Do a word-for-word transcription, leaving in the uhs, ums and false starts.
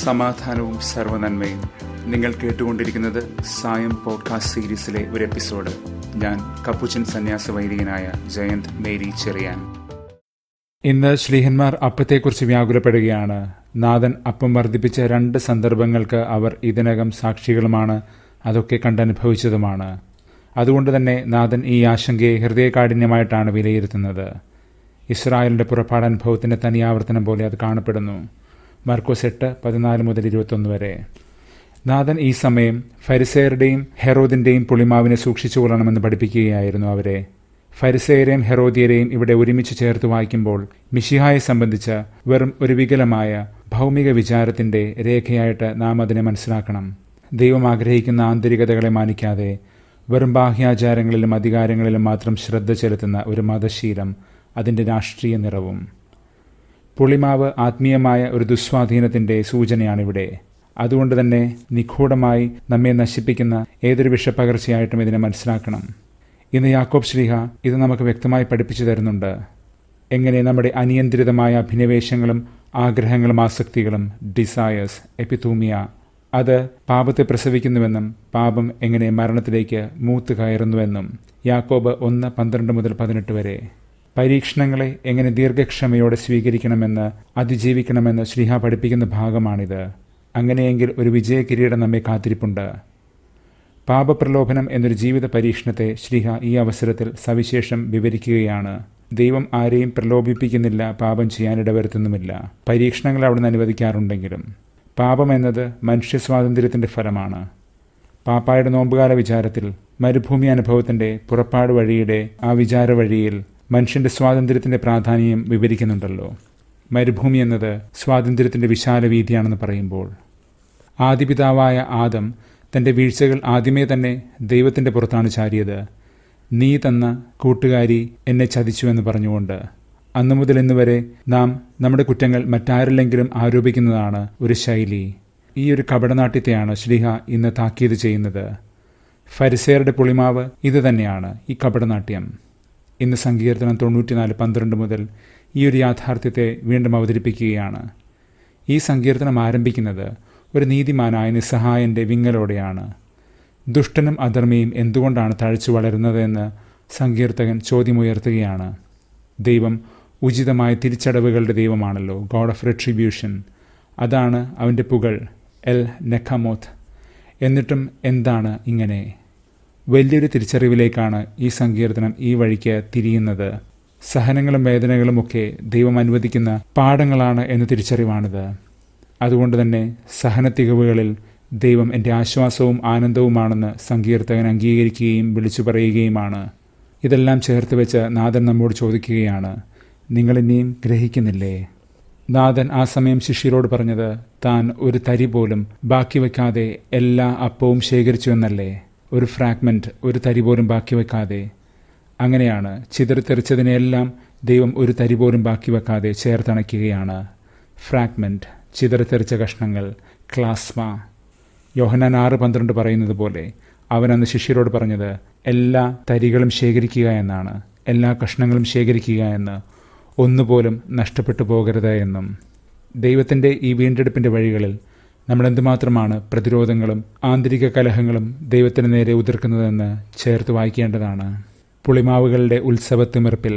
സമാധാനവും സർവ്വനന്മയും. നിങ്ങൾ കേട്ടുകൊണ്ടിരിക്കുന്നത് സായം പോഡ്കാസ്റ്റ് സീരീസിലെ ഒരു എപ്പിസോഡ്. ഞാൻ കപ്പുച്ചൻ സന്യാസ വൈദികനായ ജയന്ത് മേരി ചെറിയാൻ. ഇന്ന് ശ്ലീഹന്മാർ അപ്പത്തെക്കുറിച്ച് വ്യാകുലപ്പെടുകയാണ്. നാഥൻ അപ്പം വർദ്ധിപ്പിച്ച രണ്ട് സന്ദർഭങ്ങൾക്ക് അവർ ഇതിനകം സാക്ഷികളുമാണ്, അതൊക്കെ കണ്ടനുഭവിച്ചതുമാണ്. അതുകൊണ്ട് തന്നെ നാഥൻ ഈ ആശങ്കയെ ഹൃദയകാഠിന്യമായിട്ടാണ് വിലയിരുത്തുന്നത്. ഇസ്രായേലിന്റെ പുറപ്പാടനുഭവത്തിന്റെ തനിയാവർത്തനം പോലെ അത് കാണപ്പെടുന്നു. മർക്കോസ് എട്ട് പതിനാല് മുതൽ ഇരുപത്തൊന്ന് വരെ. നാഥൻ ഈ സമയം ഫരിസേയരുടെയും ഹെറോദിന്റെയും പുളിമാവിനെ സൂക്ഷിച്ചുകൊള്ളണമെന്ന് പഠിപ്പിക്കുകയായിരുന്നു അവരെ. ഫരിസേയരെയും ഹെറോദിയരെയും ഇവിടെ ഒരുമിച്ച് ചേർത്ത് വായിക്കുമ്പോൾ മിശിഹായെ സംബന്ധിച്ച വെറും ഒരു വികലമായ ഭൗമിക വിചാരത്തിന്റെ രേഖയായിട്ട് നാം അതിനെ മനസ്സിലാക്കണം. ദൈവം ആഗ്രഹിക്കുന്ന ആന്തരികതകളെ മാനിക്കാതെ വെറും ബാഹ്യാചാരങ്ങളിലും അധികാരങ്ങളിലും മാത്രം ശ്രദ്ധ ചെലുത്തുന്ന ഒരു മതശീലം, അതിൻ്റെ രാഷ്ട്രീയ നിറവും. പുളിമാവ് ആത്മീയമായ ഒരു ദുസ്വാധീനത്തിന്റെ സൂചനയാണിവിടെ. അതുകൊണ്ട് തന്നെ നിഗൂഢമായി നമ്മെ നശിപ്പിക്കുന്ന ഏതൊരു വിഷപ്പകർച്ചയായിട്ടും ഇതിനെ മനസ്സിലാക്കണം. ഇന്ന് യാക്കോബ് ശ്ലീഹ ഇത് നമുക്ക് വ്യക്തമായി പഠിപ്പിച്ചു തരുന്നുണ്ട്. എങ്ങനെ നമ്മുടെ അനിയന്ത്രിതമായ അഭിനിവേശങ്ങളും ആഗ്രഹങ്ങളും ആസക്തികളും ഡിസയേഴ്സ് എപ്പിത്തൂമിയ അത് പാപത്തെ പ്രസവിക്കുന്നുവെന്നും പാപം എങ്ങനെ മരണത്തിലേക്ക് മൂത്ത് കയറുന്നുവെന്നും യാക്കോബ് ഒന്ന് പന്ത്രണ്ട് മുതൽ പതിനെട്ട് വരെ. പരീക്ഷണങ്ങളെ എങ്ങനെ ദീർഘക്ഷമയോടെ സ്വീകരിക്കണമെന്ന് അതിജീവിക്കണമെന്ന് ശ്ലീഹ പഠിപ്പിക്കുന്ന ഭാഗമാണിത്. അങ്ങനെയെങ്കിൽ ഒരു വിജയ കിരീടം നമ്മെ കാത്തിരിപ്പുണ്ട്. പാപപ്രലോഭനം എന്നൊരു ജീവിത പരീക്ഷണത്തെ ശ്ലീഹ ഈ അവസരത്തിൽ സവിശേഷം വിവരിക്കുകയാണ്. ദൈവം ആരെയും പ്രലോഭിപ്പിക്കുന്നില്ല, പാപം ചെയ്യാനിടവരുത്തുന്നുമില്ല. പരീക്ഷണങ്ങൾ അവിടുന്ന് അനുവദിക്കാറുണ്ടെങ്കിലും പാപം എന്നത് മനുഷ്യ സ്വാതന്ത്ര്യത്തിന്റെ ഫലമാണ്. പാപ്പായുടെ നോമ്പുകാല വിചാരത്തിൽ മരുഭൂമി അനുഭവത്തിന്റെ പുറപ്പാട് വഴിയുടെ ആ വിചാര വഴിയിൽ മനുഷ്യന്റെ സ്വാതന്ത്ര്യത്തിന്റെ പ്രാധാന്യം വിവരിക്കുന്നുണ്ടല്ലോ. മരുഭൂമി എന്നത് സ്വാതന്ത്ര്യത്തിന്റെ വിശാല വീതിയാണെന്ന് പറയുമ്പോൾ ആദിപിതാവായ ആദം തന്റെ വീഴ്ചകൾ ആദ്യമേ തന്നെ ദൈവത്തിന്റെ പുറത്താണ് ചാരിയത്. നീ തന്ന കൂട്ടുകാരി എന്നെ ചതിച്ചുവെന്ന് പറഞ്ഞുകൊണ്ട് അന്നു മുതൽ ഇന്നുവരെ നാം നമ്മുടെ കുറ്റങ്ങൾ മറ്റാരില്ലെങ്കിലും ആരോപിക്കുന്നതാണ് ഒരു ശൈലി. ഈ ഒരു കപടനാട്യത്തെയാണ് ശ്ലീഹ ഇന്ന് താക്കീത് ചെയ്യുന്നത്. ഫരിസേയരുടെ പുളിമാവ് ഇത് തന്നെയാണ്, ഈ കപടനാട്യം. ഇന്ന് സങ്കീർത്തനം തൊണ്ണൂറ്റിനാല് പന്ത്രണ്ട് മുതൽ ഈ ഒരു യാഥാർത്ഥ്യത്തെ വീണ്ടും അവതരിപ്പിക്കുകയാണ്. ഈ സങ്കീർത്തനം ആരംഭിക്കുന്നത് ഒരു നീതിമാനായ നിസ്സഹായന്റെ വിങ്ങലോടെയാണ്. ദുഷ്ടനും അധർമ്മിയും എന്തുകൊണ്ടാണ് തഴച്ചു വളരുന്നതെന്ന് സങ്കീർത്തകൻ ചോദ്യമുയർത്തുകയാണ്. ദൈവം ഉചിതമായ തിരിച്ചടവുകളുടെ ദൈവമാണല്ലോ, ഗോഡ് ഓഫ് റിട്രിബ്യൂഷൻ. അതാണ് അവൻ്റെ പുകൾ, എൽ നെഖമോത്ത്. എന്നിട്ടും എന്താണ് ഇങ്ങനെ? വലിയൊരു തിരിച്ചറിവിലേക്കാണ് ഈ സങ്കീർത്തനം ഈ വഴിക്ക് തിരിയുന്നത്. സഹനങ്ങളും വേദനകളും ഒക്കെ ദൈവം അനുവദിക്കുന്ന പാഠങ്ങളാണ് എന്ന തിരിച്ചറിവാണിത്. അതുകൊണ്ട് തന്നെ സഹനത്തികവുകളിൽ ദൈവം എൻ്റെ ആശ്വാസവും ആനന്ദവുമാണെന്ന് സങ്കീർത്തകൻ അംഗീകരിക്കുകയും വിളിച്ചു പറയുകയുമാണ്. ഇതെല്ലാം ചേർത്ത് വെച്ച് നാഥൻ നമ്മോട് ചോദിക്കുകയാണ്, നിങ്ങളിനിയും ഗ്രഹിക്കുന്നില്ലേ? നാഥൻ ആ സമയം ശിഷ്യരോട് പറഞ്ഞത് താൻ ഒരു തരി പോലും ബാക്കി വയ്ക്കാതെ എല്ലാ അപ്പവും ശേഖരിച്ചു എന്നല്ലേ? ഒരു ഫ്രാഗ്മെന്റ്, ഒരു തരി പോലും ബാക്കി വെക്കാതെ. അങ്ങനെയാണ് ചിതറിത്തെറിച്ചതിനെല്ലാം ദൈവം ഒരു തരി പോലും ബാക്കി വെക്കാതെ ചേർത്തണയ്ക്കുകയാണ്. ഫ്രാഗ്മെന്റ്, ചിതറിത്തെറിച്ച കഷ്ണങ്ങൾ, ക്ലാസ്മ. യോഹന്നാൻ ആറ് പന്ത്രണ്ട് പറയുന്നത് പോലെ അവൻ അന്ന് ശിഷ്യരോട് പറഞ്ഞത് എല്ലാ തരികളും ശേഖരിക്കുക എന്നാണ്, എല്ലാ കഷ്ണങ്ങളും ശേഖരിക്കുക എന്ന്, ഒന്നുപോലും നഷ്ടപ്പെട്ടു പോകരുത് എന്നും. ദൈവത്തിൻ്റെ ഈ വീണ്ടെടുപ്പിൻ്റെ വഴികളിൽ നമ്മൾ എന്തുമാത്രമാണ് പ്രതിരോധങ്ങളും ആന്തരിക കലഹങ്ങളും ദൈവത്തിന് നേരെ ഉതിർക്കുന്നതെന്ന് ചേർത്ത് വായിക്കേണ്ടതാണ്. പുളിമാവുകളുടെ ഉത്സവത്തിമിർപ്പിൽ